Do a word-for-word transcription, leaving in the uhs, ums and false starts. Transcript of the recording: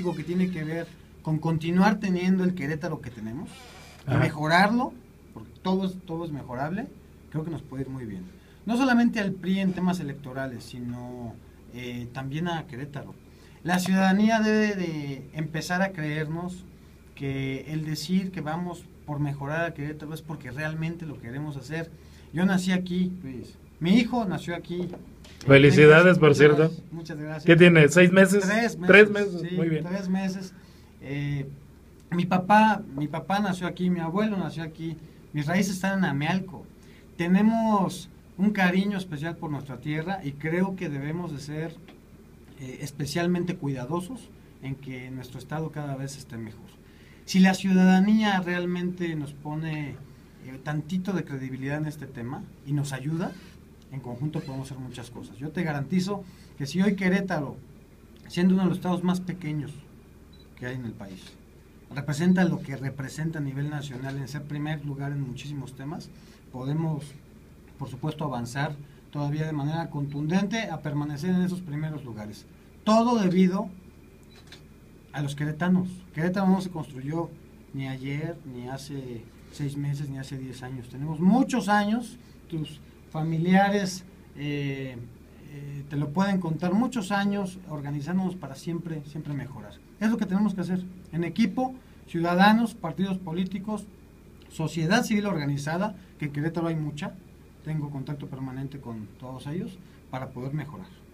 político que tiene que ver con continuar teniendo el Querétaro que tenemos, y Ajá. mejorarlo, porque todo es, todo es mejorable, creo que nos puede ir muy bien. No solamente al P R I en temas electorales, sino eh, también a Querétaro. La ciudadanía debe de empezar a creernos que el decir que vamos por mejorar a Querétaro es porque realmente lo queremos hacer. Yo nací aquí, pues, mi hijo nació aquí. Felicidades, por muchas cierto. Gracias, muchas gracias. ¿Qué tiene? ¿Seis meses? Tres meses. Tres meses, Sí, muy bien. Tres meses. Eh, mi papá, mi papá nació aquí, mi abuelo nació aquí, mis raíces están en Amealco. Tenemos un cariño especial por nuestra tierra y creo que debemos de ser eh, especialmente cuidadosos en que nuestro estado cada vez esté mejor. Si la ciudadanía realmente nos pone eh, tantito de credibilidad en este tema y nos ayuda, en conjunto podemos hacer muchas cosas. Yo te garantizo que si hoy Querétaro, siendo uno de los estados más pequeños que hay en el país, representa lo que representa a nivel nacional en ser primer lugar en muchísimos temas, podemos, por supuesto, avanzar todavía de manera contundente a permanecer en esos primeros lugares. Todo debido a los queretanos. Querétaro no se construyó ni ayer, ni hace seis meses, ni hace diez años. Tenemos muchos años, tus familiares eh, eh, te lo pueden contar, muchos años organizándonos para siempre, siempre mejorar. Es lo que tenemos que hacer, en equipo, ciudadanos, partidos políticos, sociedad civil organizada, que en Querétaro hay mucha, tengo contacto permanente con todos ellos, para poder mejorar.